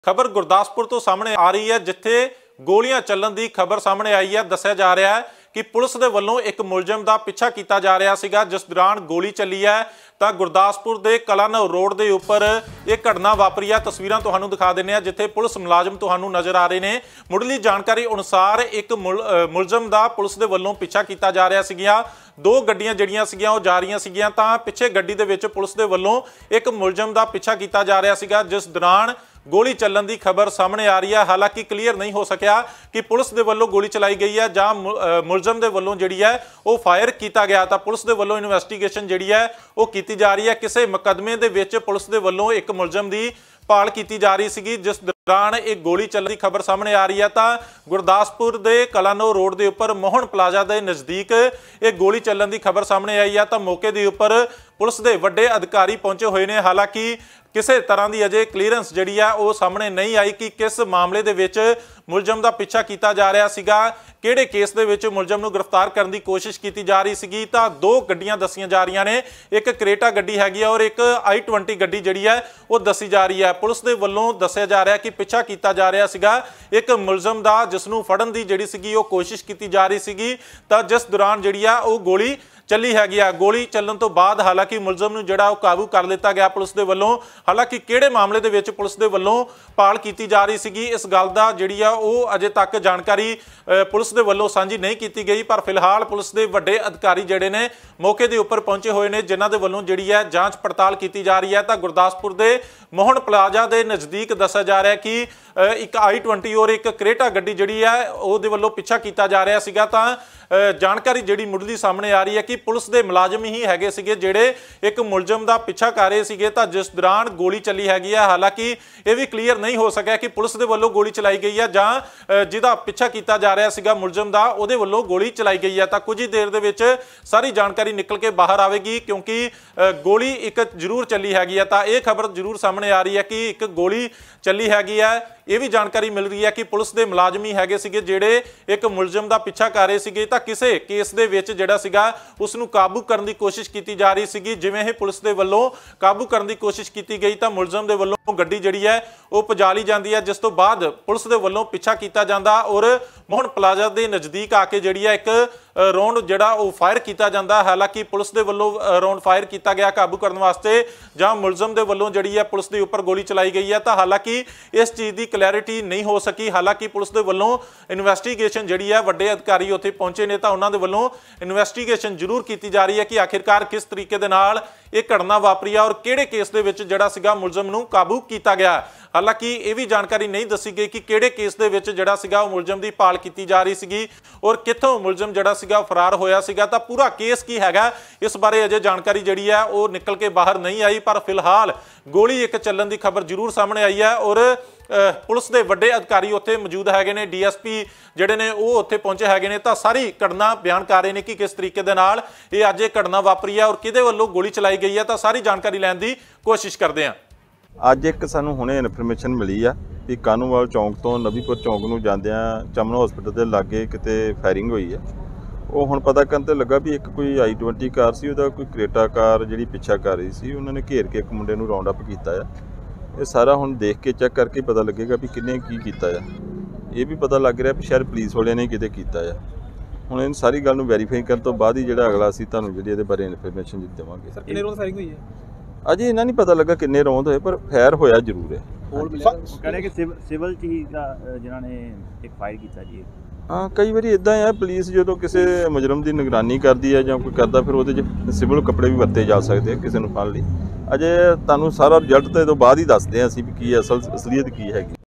खबर गुरदासपुर तो सामने आ रही है जिथे गोलियां चलन की खबर सामने आई है। दस्सिया जा रहा है कि पुलिस के वलों एक मुलजम का पिछा किया जा रहा सीगा जिस दौरान गोली चली है। तो गुरदासपुर के कलानौर रोड के उपर एक घटना वापरी है। तस्वीरां तुहानूं दिखा देने जिथे पुलिस मुलाजम तुहानूं नज़र आ रहे हैं। मुढ़ली जानकारी अनुसार एक मुलजम का पुलिस के वलों पिछा किया जा रहा सीगियां। दो गड्डियां जिहड़ियां सीगियां जा रही सीगियां तां पिछे गड्डी दे विच पुलिस के वलों एक मुलजम का पिछा किया जा रहा सीगा जिस दौरान गोली चलन की खबर सामने आ रही है। हालांकि क्लीयर नहीं हो सकिया कि पुलिस के वलों गोली चलाई गई है जां मुलजम के वलों जिहड़ी है वो फायर किया गया। तो पुलिस के वलों इन्वेस्टिगेशन जिहड़ी है वो की जा रही है। किसी मुकदमे के विच पुलिस के वलों एक मुलजम की भाल की जा रही सी जिस दौरान एक गोली चलने की खबर सामने आ रही है। तो गुरदासपुर के कलानौर रोड के उपर मोहन प्लाजा के नज़दीक एक गोली चलन की खबर सामने आई है। तो मौके के उपर पुलिस के वड्डे अधिकारी पहुंचे हुए हैं। हालांकि किसी तरह की अजे क्लीयरेंस जिहड़ी है वो सामने नहीं आई कि किस मामले दे विच मुलजम का पिछा किया जा रहा सीगा, किहड़े केस दे विच मुलजम नूं गिरफ्तार करने की कोशिश की जा रही सीगी। तो दो गड्डियां दसियां जा रही ने, एक क्रेटा गड्डी हैगी और एक i20 गड्डी जिहड़ी है वो दसी जा रही है। पुलिस के वलों दस्सिया जा रहा है कि पिछा किया जा रहा सीगा एक मुलजम का जिसनूं फड़न की जिहड़ी सीगी वो कोशिश की जा रही सीगी। तो जिस दौरान जिहड़ी आ वो गोली चली हैगी आ। गोली चलन तो बाद हालांकि मुलजम नूं जिहड़ा काबू कर लिया गया पुलिस के वलों। हालांकि किहड़े मामले दे विच पुलिस के वलों भाल की जा रही सीगी इस गल दा जिहड़ी आ वो अजे तक जानकारी पुलिस के वलों सांझी नहीं की गई। पर फिलहाल पुलिस के वड्डे अधिकारी जिहड़े ने मौके के उपर पहुंचे हुए हैं जिन्हां दे वलों जिहड़ी है जांच पड़ताल की जा रही है। तो गुरदासपुर के मोहन प्लाजा के नज़दीक दस्सिया जा रहा है कि एक i20 और एक क्रेटा गड्डी जिहड़ी है ਉਹਦੇ ਵੱਲੋਂ पिछा किया जा रहा सीगा। ਤਾਂ जानकारी जिहड़ी मुढ़ली सामने आ रही है कि पुलिस के मुलाजम ही हैगे सीगे जिहड़े एक मुलजम का पिछा कर रहे सीगे। तो जिस दौरान गोली चली हैगी है हालांकि यह भी क्लीयर नहीं हो सकिया कि पुलिस के वलों गोली चलाई गई है जां जिहदा पिछा किया जा रहा सीगा मुलजम का ਉਹਦੇ ਵੱਲੋਂ गोली चलाई गई है। तो कुछ ही देर दे विच सारी जानकारी निकल के बाहर आएगी क्योंकि गोली एक जरूर चली हैगी है। तो यह खबर जरूर सामने आ रही है कि एक गोली चली हैगी है। यह भी जानकारी मिल रही है कि पुलिस के मुलाजम ही हैगे सीगे जिहड़े एक मुलजम का पिछा कर रहे सीगे। तो किसी केस दे विच जिहड़ा सीगा उसनूं काबू करने की कोशिश की जा रही सीगी। जिवें ही पुलिस के वलों काबू करने की कोशिश की गई तो मुलजम के वलों गड्डी जिहड़ी है वो भजा ली जाती है जिस तो बाद पुलिस के वलों पिछा किया जाता और मोहन प्लाजा के नज़दीक आके जिहड़ी है एक राउंड जिहड़ा वो फायर किया जाता। हालांकि पुलिस के वलों राउंड फायर किया गया काबू करने वास्ते जां मुलजम के वलों जिहड़ी है पुलिस के उपर गोली चलाई गई है। तो हालांकि इस चीज़ की क्लैरिटी नहीं हो सकी। हालांकि पुलिस के वलों इन्वेस्टिगेशन जिहड़ी है वड्डे अधिकारी उत्थे पहुंचे ने तो उन्होंने वलों इन्वेस्टिगेशन जरूर की जा रही है कि आखिरकार किस तरीके दे नाल एक घटना वापरी है और किहड़े केस दे विच जिहड़ा सीगा मुलजम नूं काबू किया गया। हालांकि यह भी जानकारी नहीं दसी गई कि किहड़े केस दे विच जिहड़ा सीगा मुलजम की भाल की जा रही सीगी और कित्थों मुलजम जिहड़ा सीगा फरार होया सीगा। तो पूरा केस की हैगा इस बारे अजे जानकारी जिहड़ी है वो निकल के बाहर नहीं आई। पर फिलहाल गोली एक चलन की खबर जरूर सामने आई है और पुलिस के वड्डे अधिकारी उत्थे मौजूद हैगे ने, DSP जिहड़े ने वो उत्थे पहुंचे हैगे ने। तो सारी घटना बयान कर रहे हैं कि किस तरीके दे नाल ये अज एक घटना वापरी है और किहदे वल्लों गोली चलाई गई है। तो सारी जानकारी लैण दी कोशिश करते हैं। ਅੱਜ एक सानू हुणे इन्फॉर्मेशन मिली आ कि कानूवाल चौंक तो नबीपुर चौंक नूं जांदियां चमन हॉस्पिटल के लागे किते फायरिंग हुई है। वो हुण पता करन ते लगा भी एक कोई i20 कार सी उहदा कोई क्रेटा कार जिहड़ी पिछा कर रही सी उन्होंने घेर के एक मुंडे नूं राउंड अप कीता है। ये सारा हुण देख के चैक करके पता लगेगा भी किन्ने की कीता है। ये भी पता लग रहा भी शायद पुलिस वालियां ने किते कीता है। हुण इन सारी गल नूं वैरीफाई करन तो बाद ही जिहड़ा अगला असीं तुहानूं जिहड़ी इहदे बारे इन्फॉर्मेशन देवांगे। सर किन्ने रोंद फायरिंग हुई है? अजे इन्ना नहीं पता लगा किन्ने रौंद होए पर फायर होया जरूर है। कह रहे कि सिविल च ही जिन्होंने एक फायर किया जी। हाँ कई बार इदा है पुलिस जो किसी मुजरम की निगरानी करती है जो कोई करता फिर वो सिविल कपड़े भी वरते जा सकते हैं किसी को फड़ लई। अजे तुहानूं सारा रिजल्ट तो बाद ही दसदे हैं असीं भी की असल असलीयत की हैगी।